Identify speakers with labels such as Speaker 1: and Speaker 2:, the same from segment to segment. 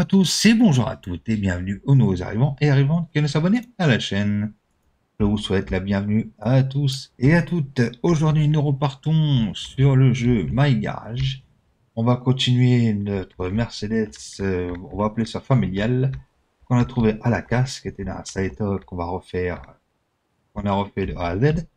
Speaker 1: tous et bonjour à toutes et bienvenue aux nouveaux arrivants et arrivantes qui ne s'abonnent à la chaîne. Je vous souhaite la bienvenue à tous et à toutes. Aujourd'hui, nous repartons sur le jeu My Garage. On va continuer notre Mercedes, on va appeler ça familiale, qu'on a trouvé à la casse, qui était dans un Saito qu'on va refaire, qu'on a refait de A à Z.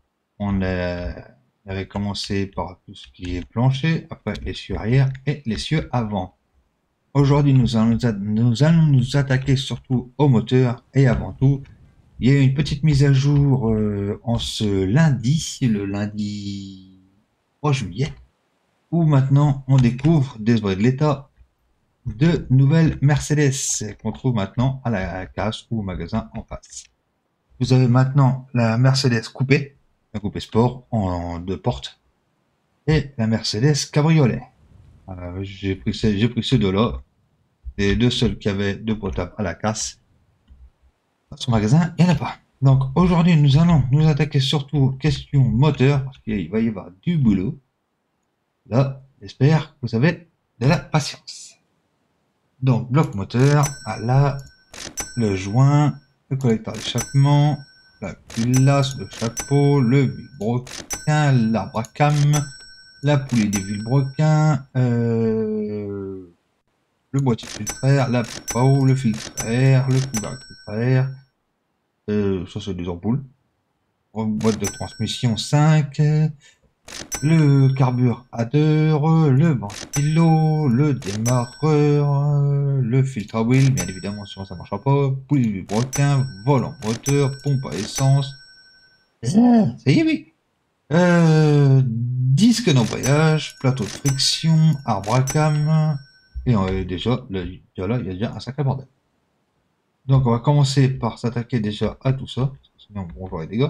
Speaker 1: On avait commencé par tout ce qui est plancher, après l'essieu arrière et l'essieu avant. Aujourd'hui, nous allons nous attaquer surtout au moteur et avant tout, il y a eu une petite mise à jour en ce lundi, le lundi 3 juillet, où maintenant on découvre, désolé de l'état, de nouvelles Mercedes qu'on trouve maintenant à la casse ou au magasin en face. Vous avez maintenant la Mercedes coupée, la coupée sport en deux portes, et la Mercedes cabriolet. J'ai pris ces deux-là. Les deux seuls qui avaient deux potables à la casse. Dans son magasin, il n'y en a pas. Donc aujourd'hui, nous allons nous attaquer surtout aux questions moteur, parce qu'il va y avoir du boulot. Là, j'espère que vous avez de la patience. Donc, bloc moteur, là, le joint, le collecteur d'échappement, la culasse, le chapeau, le vilebrequin, l'arbre à cam, la poulie des vilebrequins, le boîtier filtraire, la pompe, le filtraire, le couvercle filtraire, ça c'est des ampoules, boîte de transmission 5, le carburateur, le ventilo, le démarreur, le filtre à huile, bien évidemment sinon ça marchera pas, poulie du broquin, volant moteur, pompe à essence, ça y est oui, disque d'embrayage, plateau de friction, arbre à cam, et déjà, là, il y a déjà un sacré bordel. Donc on va commencer par s'attaquer déjà à tout ça, parce que sinon on va voir les dégâts.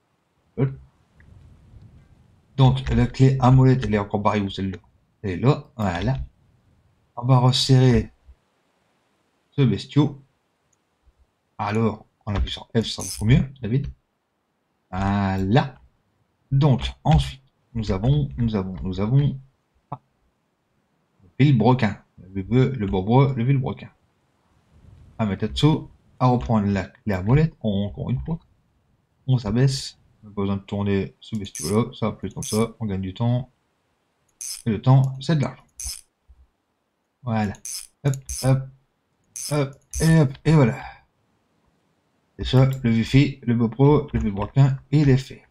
Speaker 1: Donc la clé à molette, elle est encore barrée où celle-là? Elle est là, voilà. On va resserrer ce bestiau. Alors, on appuie sur F, ça va beaucoup mieux, David. Voilà. Donc ensuite, nous avons ah, le vilebrequin, le bourbois, le vilebrequin. À mettre dessous, à reprendre la clé à molette, encore une fois. On s'abaisse, on n'a pas besoin de tourner ce bestiau-là, ça va plus comme ça, on gagne du temps. Et le temps, c'est de l'argent. Voilà. Hop, hop, hop, et voilà. Et ça, le Wi-Fi, le GoPro, le vilebrequin, il est fait.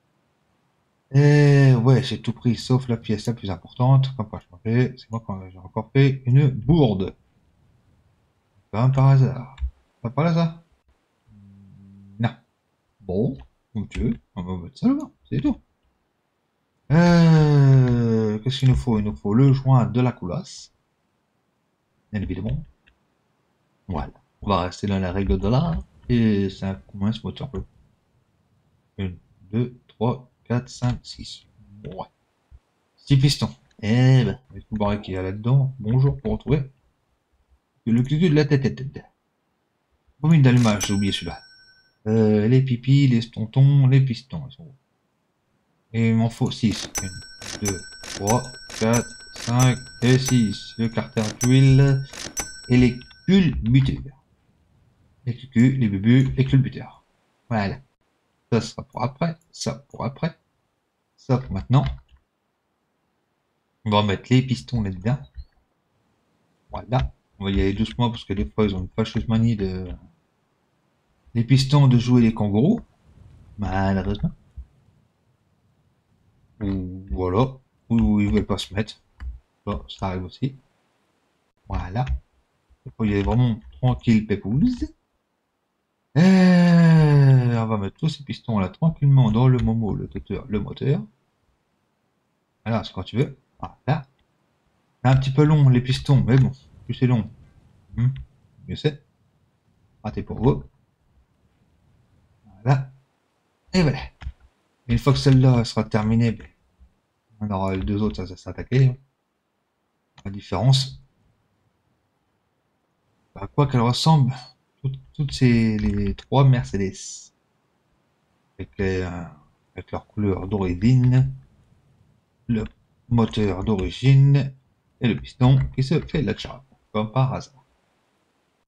Speaker 1: Et ouais, j'ai tout pris, sauf la pièce la plus importante. Comme pas changé, c'est moi quand j'ai encore fait une bourde. Pas par hasard. Pas par hasard? Non. Bon, comme tu veux, on va mettre ça là-bas, c'est tout. Qu'est-ce qu'il nous faut? Il nous faut le joint de la coulasse. Bien évidemment. Voilà. On va rester dans la règle de l'art. Et ça combien ce moteur bleu? 1, 2, 3, 4, 5, 6. Ouais. 6 pistons. Eh ben, avec tout barré qu'il y a là-dedans. Bonjour pour retrouver. Le cucu de la tête. Combien d'allumage? J'ai oublié celui-là. Les pipis, les tontons, les pistons. Ils sont... Et il m'en faut 6. 1, 2, 3, 4, 5 et 6. Le carter d'huile et les culbuteurs. Les cucus, les bubus, les culbuteurs. Voilà. Ça sera pour après. Ça pour après. Ça pour maintenant. On va mettre les pistons là-dedans. Voilà. On va y aller doucement parce que des fois ils ont une fâcheuse manie de... Les pistons de jouer les kangourous. Malheureusement. Ou voilà. Ou ils veulent pas se mettre. Ça arrive aussi. Voilà. Il faut y aller vraiment tranquille, pépouze. On va mettre tous ces pistons là tranquillement dans le momo, le tuteur, le moteur. Alors, c'est quand tu veux. Voilà. C'est un petit peu long les pistons, mais bon, plus c'est long, mieux c'est. Raté pour vous. Voilà. Et voilà. Une fois que celle-là sera terminée, ben, on aura les deux autres, ça s'attaquer. La différence, à quoi qu'elles ressemblent, toutes les trois Mercedes, avec leur couleur d'origine, le moteur d'origine et le piston qui se fait la charge, comme par hasard.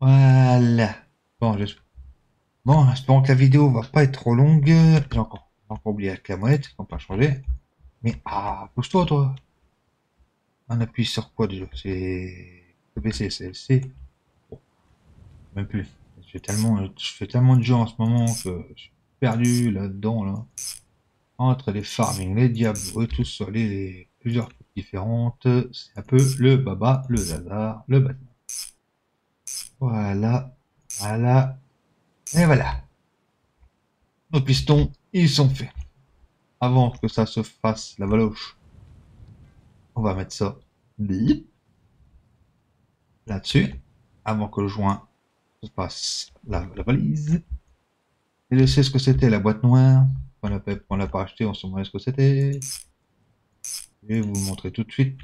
Speaker 1: Voilà. Bon, bon, espérons que la vidéo va pas être trop longue. J'ai encore oublié la clamouette, on peut changer. Mais, pousse-toi, toi. On appuie sur quoi déjà? C'est PC, CLC. Bon, même plus. Je fais tellement de jeux en ce moment que je suis perdu là-dedans, là. Entre les farming, les diablos, et tout ça, plusieurs trucs différentes. C'est un peu le baba, le zaza, le bazar. Voilà. Voilà. Et voilà. Nos pistons, ils sont faits. Avant que ça se fasse la valoche, on va mettre ça bip, là-dessus. Avant que le joint se fasse la valise. Et je sais ce que c'était la boîte noire. On l'a pas acheté, on se demandait ce que c'était. Je vais vous montrer tout de suite.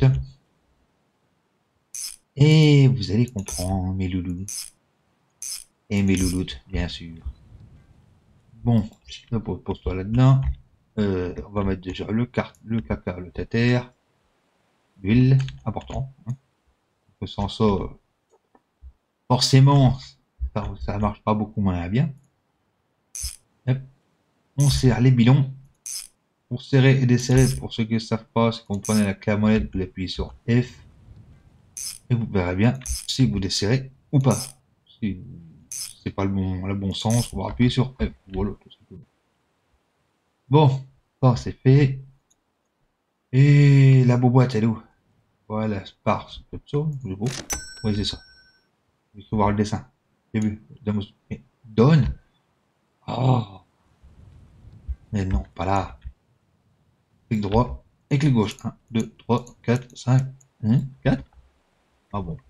Speaker 1: Et vous allez comprendre, mes loulous. Et mes louloutes, bien sûr. Bon, pose-toi là-dedans. On va mettre déjà le caca, le téter, l'huile, important. Hein. Sans ça, forcément, ça marche pas beaucoup moins bien. Hop. On serre les bilons. Pour serrer et desserrer, pour ceux qui ne savent pas, c'est qu'on prenez la clé à molette, vous appuyez sur F, et vous verrez bien si vous desserrez ou pas. Si c'est pas le bon sens, on va appuyer sur F. Voilà, tout simplement. Bon, ça c'est fait. Et la boîte, elle est où? Voilà, Spars, c'est peut-être ça, c'est beau. Oui, c'est ça. Il faut voir le dessin. J'ai vu. Donne. Oh, mais non, pas là. Clic droit et clic gauche. 1, 2, 3, 4, 5, 4. Ah bon.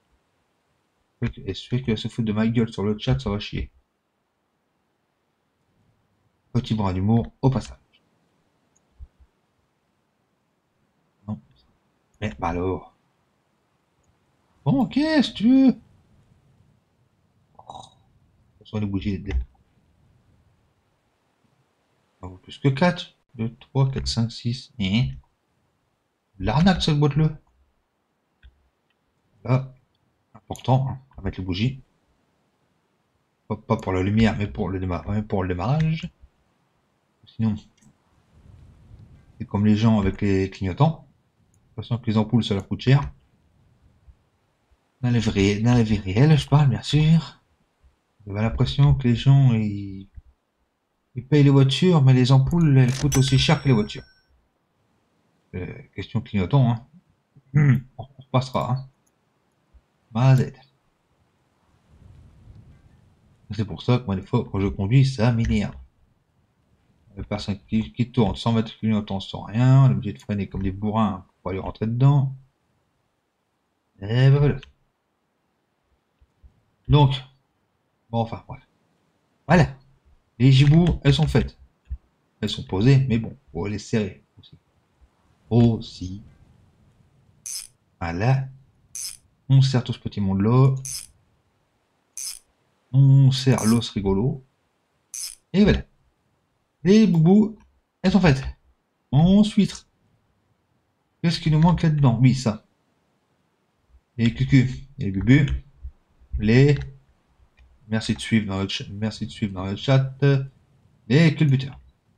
Speaker 1: Et celui qui va se foutre de ma gueule sur le chat, ça va chier. Petit brin d'humour au passage. Non. Mais bah alors. Bon, qu'est-ce que tu veux? Oh, ce sont les bougies de plus que 4. 2, 3, 4, 5, 6. L'arnaque cette boîte-là. Là, important, hein, on va mettre les bougies. Pas pour la lumière, mais pour le démarrage. Sinon, c'est comme les gens avec les clignotants. De toute façon, que les ampoules, ça leur coûte cher. Dans la vie réelle, je parle, bien sûr. J'ai l'impression que les gens, ils payent les voitures, mais les ampoules, elles coûtent aussi cher que les voitures. Question clignotant, hein. On repassera, hein. Z. C'est pour ça que moi, des fois, quand je conduis, ça m'énerve. Les personnes qui tournent sans mettre clignotant, sans rien, on est obligé de freiner comme des bourrins pour aller rentrer dedans. Et ben voilà. Donc, bon, enfin, voilà. Voilà. Les giboux, elles sont faites. Elles sont posées, mais bon, faut les serrer aussi. Aussi. Voilà. On serre tout ce petit monde-là. On serre l'os rigolo. Et voilà. Les boubous, elles sont faites. Ensuite, qu'est-ce qui nous manque là-dedans? Oui, ça. Les cucu, les bubus, les... Merci de suivre dans le chat. Merci de suivre dans le chat. Les culbuteurs.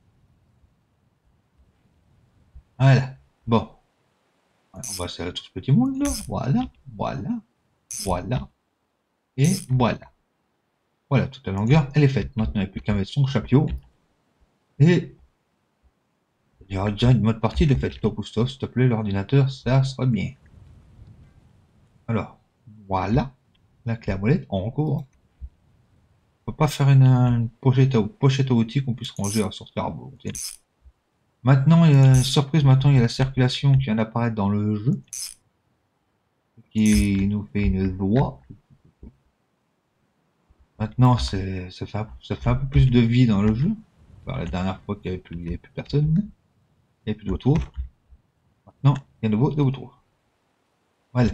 Speaker 1: Voilà. Bon. On va serrer tout ce petit monde là. Voilà. Voilà. Voilà. Et voilà. Voilà, toute la longueur, elle est faite. Maintenant, il n'y a plus qu'à mettre son chapeau. Et il y aura déjà une mode partie de fait. Top ou stop, s'il te plaît, l'ordinateur, ça sera bien. Alors, voilà. La clé à molette, encore. On peut pas faire une pochette à outils qu'on puisse ranger à sortir à volonté. Maintenant, il y a surprise, maintenant il y a la circulation qui vient d'apparaître dans le jeu. Qui nous fait une voix. Maintenant, ça fait un peu plus de vie dans le jeu. Par la dernière fois qu'il n'y avait plus personne. Il n'y avait plus de retour. Maintenant, il y a de nouveau de retour. Voilà.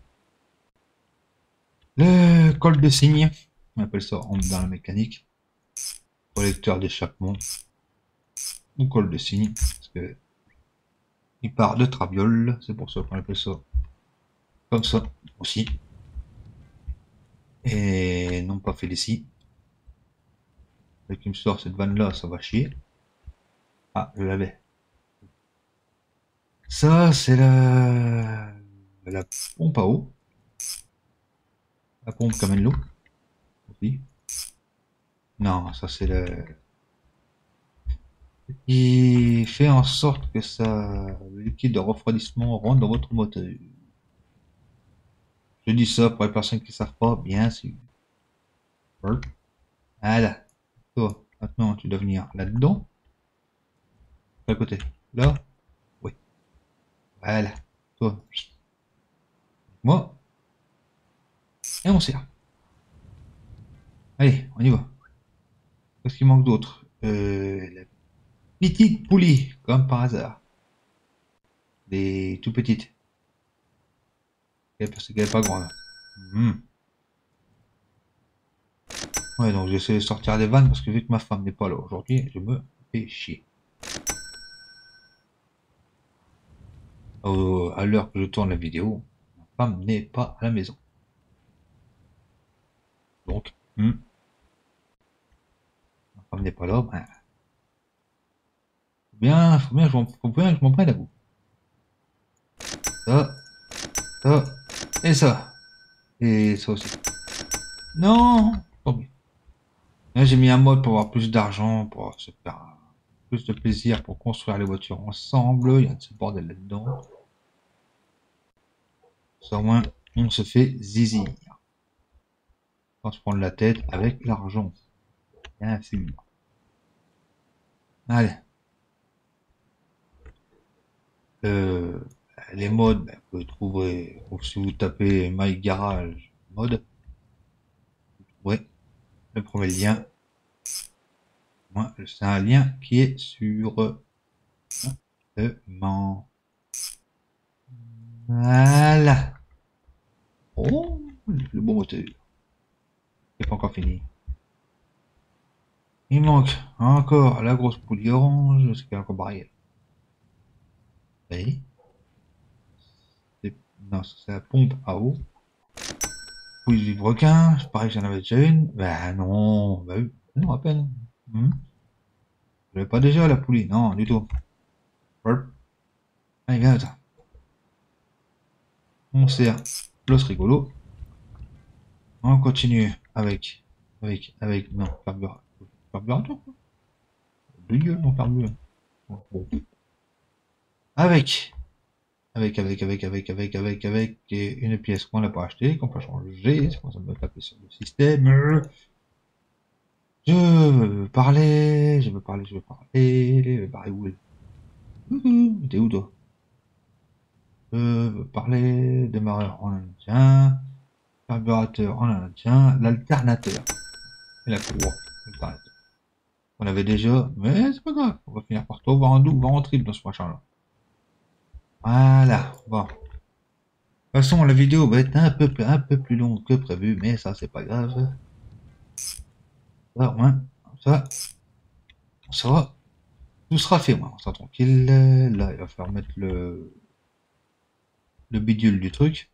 Speaker 1: Le col de cygne, on appelle ça dans la mécanique. Collecteur d'échappement. Ou col de cygne. Parce que il part de traviole. C'est pour ça qu'on appelle ça comme ça aussi. Et non pas Félicie. Dès qu'il me sort cette vanne là, ça va chier. Ah, je l'avais. Ça, c'est la pompe à eau. La pompe qui amène l'eau. Aussi. Non, ça c'est le... qui fait en sorte que ça, le liquide de refroidissement rentre dans votre moteur. Je dis ça pour les personnes qui ne savent pas, bien sûr. Voilà. Toi, maintenant, tu dois venir là-dedans. À côté. Là. Oui. Voilà. Toi. Moi. Et on sert. Allez, on y va. Qu'est-ce qu'il manque d'autre la petite poulie, comme par hasard. Des tout petites. Parce qu'elle est pas grande. Hmm. Ouais, donc j'essaie de sortir des vannes parce que vu que ma femme n'est pas là aujourd'hui, je me fais chier. À l'heure que je tourne la vidéo, ma femme n'est pas à la maison. Donc, ma femme n'est pas là, ben, faut bien que je m'en prenne à vous. Ça, ça, et ça. Et ça aussi. Non! Tant pis. Là, j'ai mis un mode pour avoir plus d'argent, pour se faire plus de plaisir, pour construire les voitures ensemble. Il y a de ce bordel là-dedans. Ça, au moins, on se fait zizi. Sans se prendre la tête avec l'argent. Bien sûr. Allez. Euh, les modes, ben, vous pouvez trouver, si vous tapez My Garage mode, vous trouverez le premier lien. Moi, c'est un lien qui est sur le man. Voilà. Oh, le bon moteur. C'est pas encore fini. Il manque encore la grosse poulie orange, ce qui est encore barrière. Oui. Non, c'est la pompe à eau. Pouille du requin, pareil que j'en avais déjà une. Bah non, bah oui, non, à peine. Je l'avais pas déjà la poulie, non, du tout. Hop. Allez, viens, attends. On sert l'os rigolo. On continue non, carburateur, quoi. De gueule, mon carburateur. Bon. Avec, et une pièce qu'on n'a pas achetée, qu'on peut changer, c'est pour ça me taper sur le système. Je veux parler où est t'es où toi? Je veux parler, démarreur en indien, carburateur en indien, l'alternateur. Et la courroie, l'alternateur. On avait déjà, mais c'est pas grave, on va finir par tout voir en double, voir en triple dans ce machin-là. Voilà, bon. De toute façon, la vidéo va être un peu plus longue que prévu, mais ça, c'est pas grave. Ça, au moins, ça va, tout sera fait, moi. On sera tranquille. Là, il va falloir mettre le bidule du truc.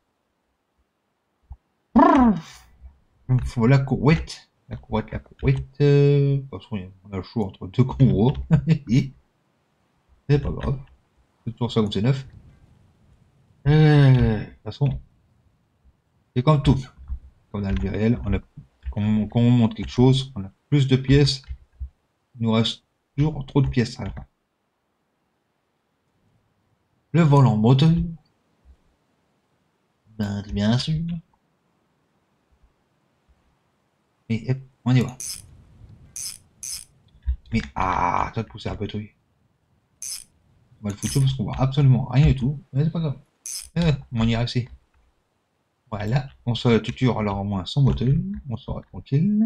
Speaker 1: Il faut la courrouette. La courrouette. De toute façon, on a le choix entre deux courroies. C'est pas grave. C'est toujours ça comme c'est neuf. De toute façon, c'est comme tout. Comme dans le vie réel, quand on monte quelque chose, on a plus de pièces. Il nous reste toujours trop de pièces à la fin. Le volant moteur. Ben, bien sûr. Mais hop, on y va. Mais ah, ça te pousser un peu truc. On va le foutre parce qu'on voit absolument rien du tout. Mais c'est pas grave. On ira aussi. Voilà. On se tuture alors au moins sans moteur. On sera tranquille.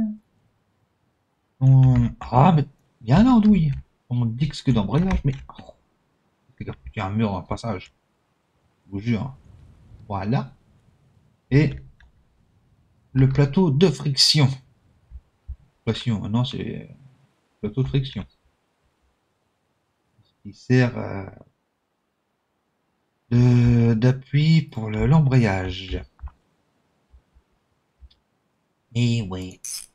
Speaker 1: Ah, mais il y a un andouille. On dit que c'est d'embrayage, mais. Oh, il y a un mur en passage. Je vous jure. Voilà. Et le plateau de friction. Friction, maintenant c'est plateau de friction. Qui sert d'appui pour l'embrayage. Et ouais.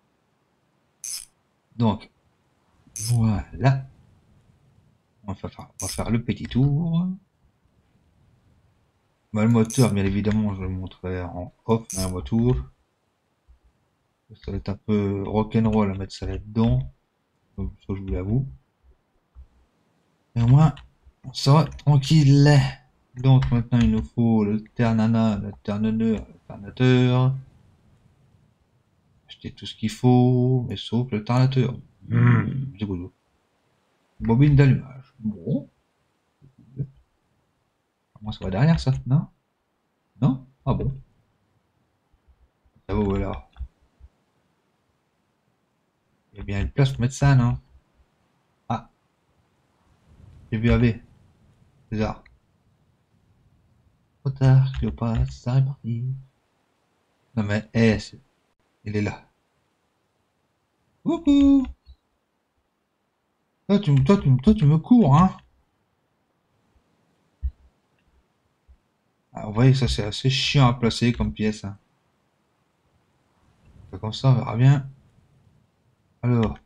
Speaker 1: Donc, voilà. On va faire le petit tour. Bah, le moteur, bien évidemment, je le montrerai en off, mais un retour. Ça va être un peu rock'n'roll à mettre ça là-dedans. Donc, ça, je vous l'avoue. Et au moins, on sera tranquille. Donc, maintenant, il nous faut le ternana, le terneur, le ternateur. Acheter tout ce qu'il faut, mais sauf le ternateur. C'est boulot. Bobine d'allumage. Bon. Moi, ça va derrière ça, non? Non? Ah bon? Ça va, voilà. Il y a bien une place pour mettre ça, non? Ah, j'ai vu AV. Bizarre. Trop tard, Cléopâtre, ça est parti. Non mais, il est là. Coucou! Toi, tu me cours, hein? Ah, vous voyez, ça c'est assez chiant à placer comme pièce, hein. Comme ça, on verra bien. Alors,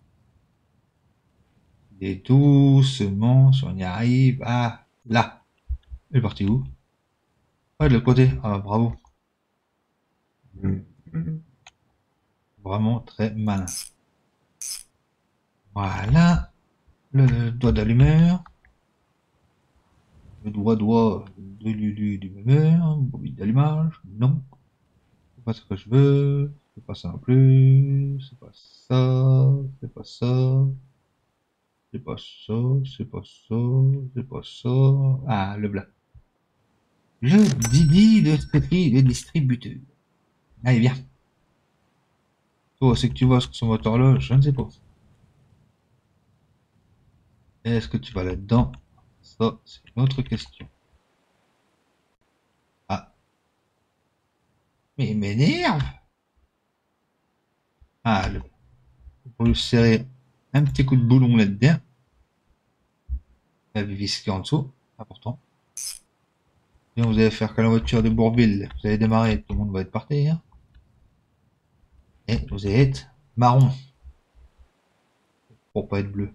Speaker 1: et doucement, si on y arrive. Ah, là. Il est parti où? Ah, de l'autre côté. Ah, bravo. Vraiment très malin. Voilà. Le doigt d'allumeur. Le doigt de d'allumeur. Bobine d'allumage. Non. C'est pas ce que je veux. C'est pas ça non plus. C'est pas ça. C'est pas ça. C'est pas ça. C'est pas ça. C'est pas ça. Ah, le blanc. Le Didi de Petri des distributeurs. Allez, viens. Toi, c'est que tu vois ce que ce moteur-là, je ne sais pas. Est-ce que tu vas là-dedans? Ça, c'est une autre question. Ah, mais il m'énerve! Ah, faut lui serrer un petit coup de boulon là-dedans. La vis qui est en dessous, important. Sinon, vous allez faire que la voiture de Bourville. Vous allez démarrer, tout le monde va être parti, hein. Et vous allez être marron, pour pas être bleu.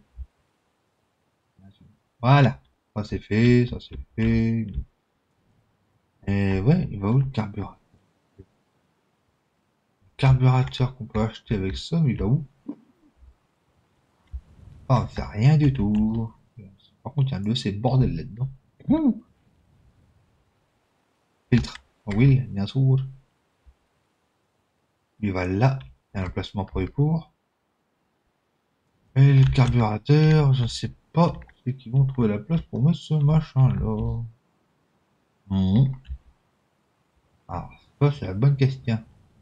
Speaker 1: Voilà. Ça c'est fait, ça c'est fait. Et ouais, il va où le carburateur? Le carburateur qu'on peut acheter avec ça, il va où? Ah, on fait rien du tout. Par contre, il y a un de ces bordels là-dedans. Ouh. Filtre. Oui, bien sûr. Il va là. Il y a un placement prévu pour. Et le carburateur, je sais pas. C'est qu'ils vont trouver la place pour mettre ce machin-là. Alors, ça, c'est la bonne question.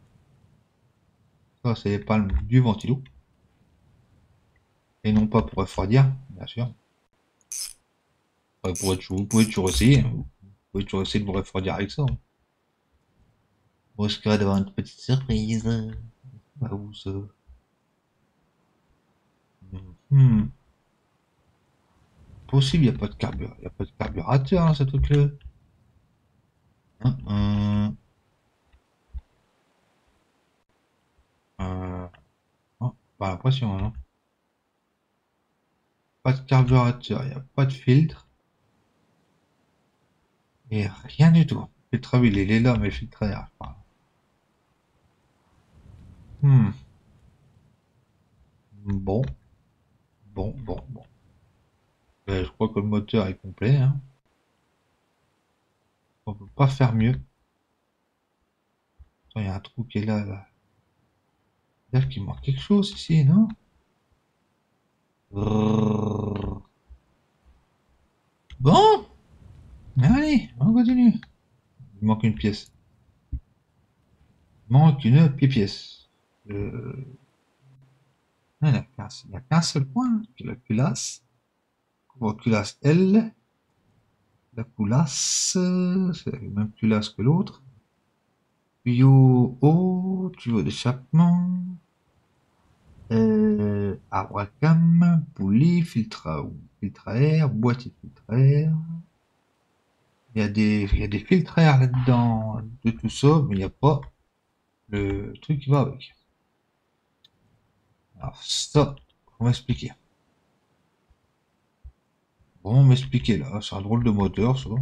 Speaker 1: Ça, c'est les palmes du ventilo. Et non pas pour refroidir, bien sûr. Vous pouvez toujours essayer, hein. Vous pouvez toujours essayer de vous refroidir avec ça, hein. Vous risquerez d'avoir une petite surprise. Bah, où ça? Hmm. Possible, il n'y a pas de carburateur. Il y a pas de carburateur, hein, ce truc-là. Hein, non, pas l'impression, hein. Pas de carburateur, il n'y a pas de filtre. Et rien du tout. Filtre à huile, il est là, mais filtre à air, je parle. Hmm. Bon, bon. Je crois que le moteur est complet, hein. On peut pas faire mieux. Attends, il y a un trou qui est là, là. C'est-à-dire qu'il manque quelque chose ici, non? Brrr. Bon, allez, on continue. Il manque une pièce. Il manque une pièce. Il n'y a qu'un seul point, c'est la culasse. La culasse L. La culasse, c'est la même culasse que l'autre. Tuyau haut, tuyau d'échappement. Arbre à cam, poulie, filtre à air, boîtier de filtre à air. Il y a des filtres à air là-dedans, de tout ça, mais il n'y a pas le truc qui va avec. Alors ça, on va expliquer. Bon, m'expliquer là, c'est un drôle de moteur, ça.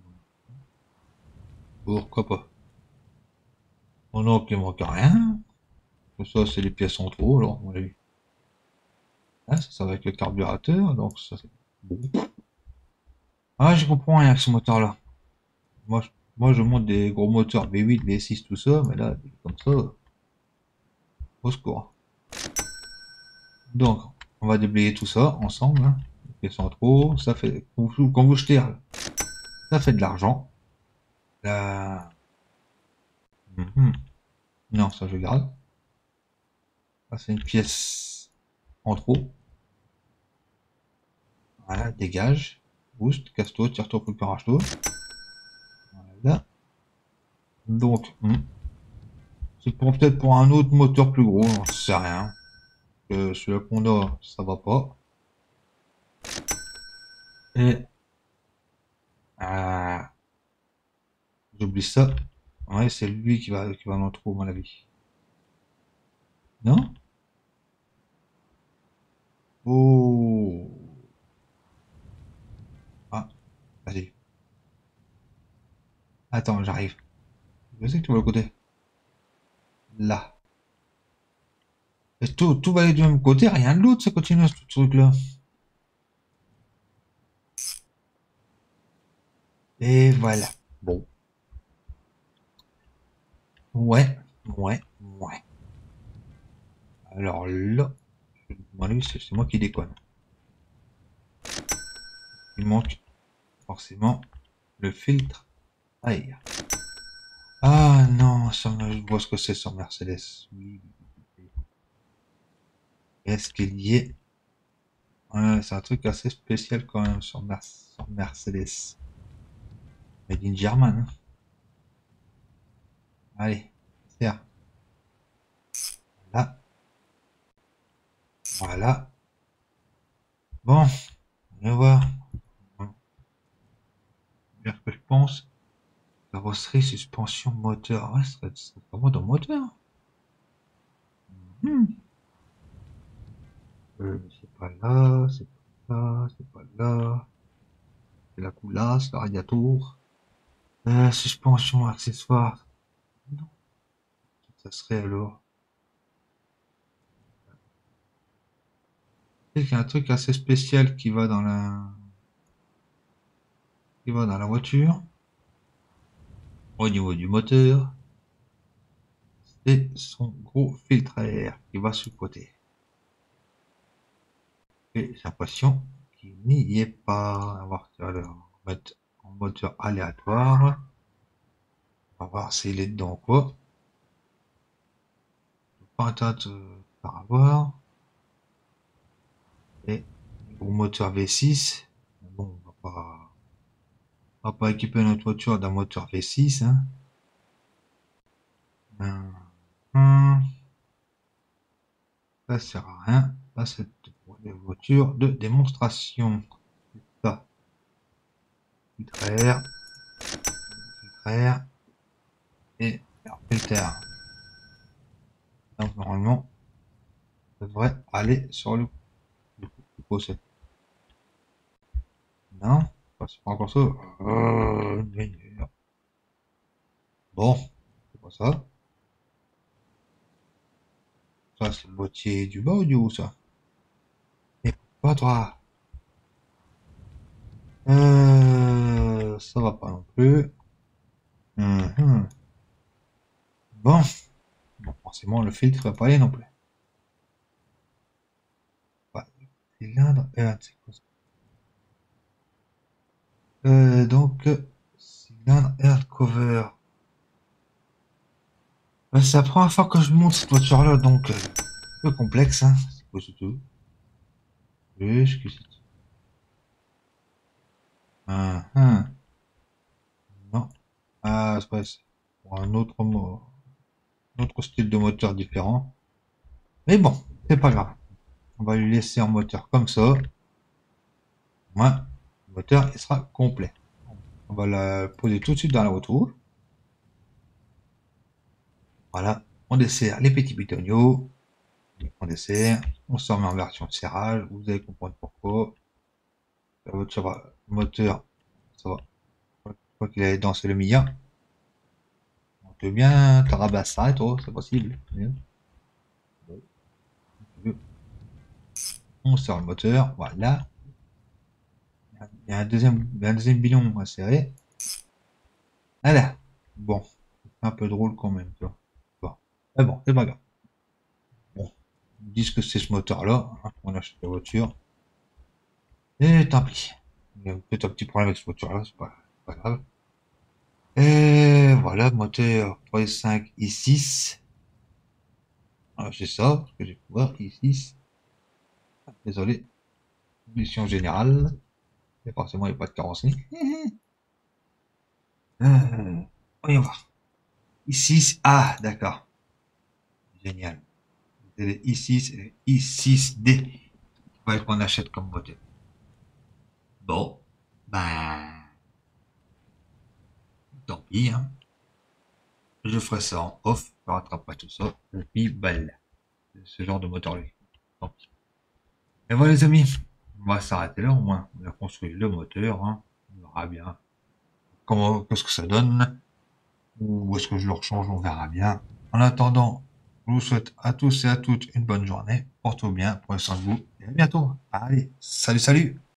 Speaker 1: Pourquoi pas? On n'a qui manque rien. Ça, c'est les pièces en trop, alors, on l'a vu. Ah, ça va avec le carburateur, donc ça c'est bon. Ah, je comprends rien avec ce moteur-là. Moi, je monte des gros moteurs V8, V6, tout ça, mais là, comme ça, au secours. Donc, on va déblayer tout ça ensemble, hein. Les pièces en trop, ça fait, quand vous jetez, ça fait de l'argent. Là, mhm. Non, ça je garde. Ça, c'est une pièce en trop. Voilà, dégage. Boost, casse-toi, tire-toi pour le parage-toi. Voilà. Donc, c'est peut-être pour un autre moteur plus gros, j'en sais rien. Celui-là qu'on a, ça va pas. Et ah, j'oublie ça. Ouais, c'est lui qui va dans le trou, à mon avis. Non? Oh. Ah, vas-y. Attends, j'arrive. Je sais que tu vas le côté. Là. Et tout va aller du même côté, rien de l'autre, ça continue ce truc-là. Et voilà. Bon. Ouais, ouais. Alors là, moi, lui, c'est moi qui déconne. Il manque forcément le filtre à air. Ah non, je vois ce que c'est sur Mercedes. Oui. Est-ce qu'il y est? Ouais, c'est un truc assez spécial quand même sur, sur Mercedes. Made in German, hein. Allez, tiens. Là, voilà. Bon, on va voir. Bien que je pense. Carrosserie, suspension, moteur. Ouais, ce serait pas moi dans moteur. Hmm. C'est pas là, c'est pas là, c'est pas là. C'est la coulasse, la radiator. Suspension, accessoire. Non, ça serait alors. C'est qu'il y a un truc assez spécial qui va dans la voiture. Au niveau du moteur. C'est son gros filtre à air qui va sur le côté. Et j'ai l'impression qu'il n'y est pas. On va mettre en moteur aléatoire. On va voir s'il est dedans ou quoi. Pas un tas de par avoir. Et gros moteur V6. Bon, on va pas équiper notre voiture d'un moteur V6, hein. Hum, ça sert à rien. Là, c'est pour les voitures de démonstration. Ça, filtre air, et air filter. Donc, normalement, ça devrait aller sur le procès. Non, c'est pas encore ça. Bon, c'est pas ça. Ça, c'est le boîtier du bas ou du haut, ça? Et pas toi. Ça va pas non plus. Mhm. Bon, forcément, le filtre va pas aller non plus. Ouais, cylindre, c'est quoi ça? Donc, cylindre air cover. C'est la première fois que je monte cette voiture-là, donc un peu complexe, hein. C'est quoi ce tout? Oui, je sais. Non. Ah, c'est pas pour un autre style de moteur différent. Mais bon, c'est pas grave. On va lui laisser un moteur comme ça. Au moins, le moteur, il sera complet. On va la poser tout de suite dans la voiture. Voilà. On dessert les petits pitonios. On dessert. On se remet en version serrage. Vous allez comprendre pourquoi. La voiture, le moteur, ça va. Je crois qu'il allait danser le Mia. On peut bien te rabasser ça, toi, c'est possible. On sort le moteur, voilà. Il y a un deuxième bidon à serrer. Voilà. Bon, c'est un peu drôle quand même, tu vois. Bon, mais bon, c'est pas grave. Bon, ils disent que c'est ce moteur-là, hein, on achète la voiture. Et tant pis. Il y a peut-être un petit problème avec ce moteur-là, c'est pas grave. Et voilà, moteur 3.5 i6. Ah, c'est ça, ce que j'ai pu voir, i6. Désolé, condition générale. Et forcément, il n'y a pas de carrosserie. Voyons voir. I6, ah, d'accord. Génial. C'est les I6 et les I6D. Ouais, qu'on achète comme moteur. Bon, ben, tant pis, hein. Je ferai ça en off, je rattraperai tout ça. Et puis, balle. Ce genre de moteur-là. Tant pis. Et voilà, les amis. On va s'arrêter là, au moins. On a construit le moteur, hein. On verra bien. Qu'est-ce que ça donne? Ou est-ce que je le rechange? On verra bien. En attendant, je vous souhaite à tous et à toutes une bonne journée. Portez-vous bien, prenez soin de vous. Et à bientôt. Allez, salut, salut!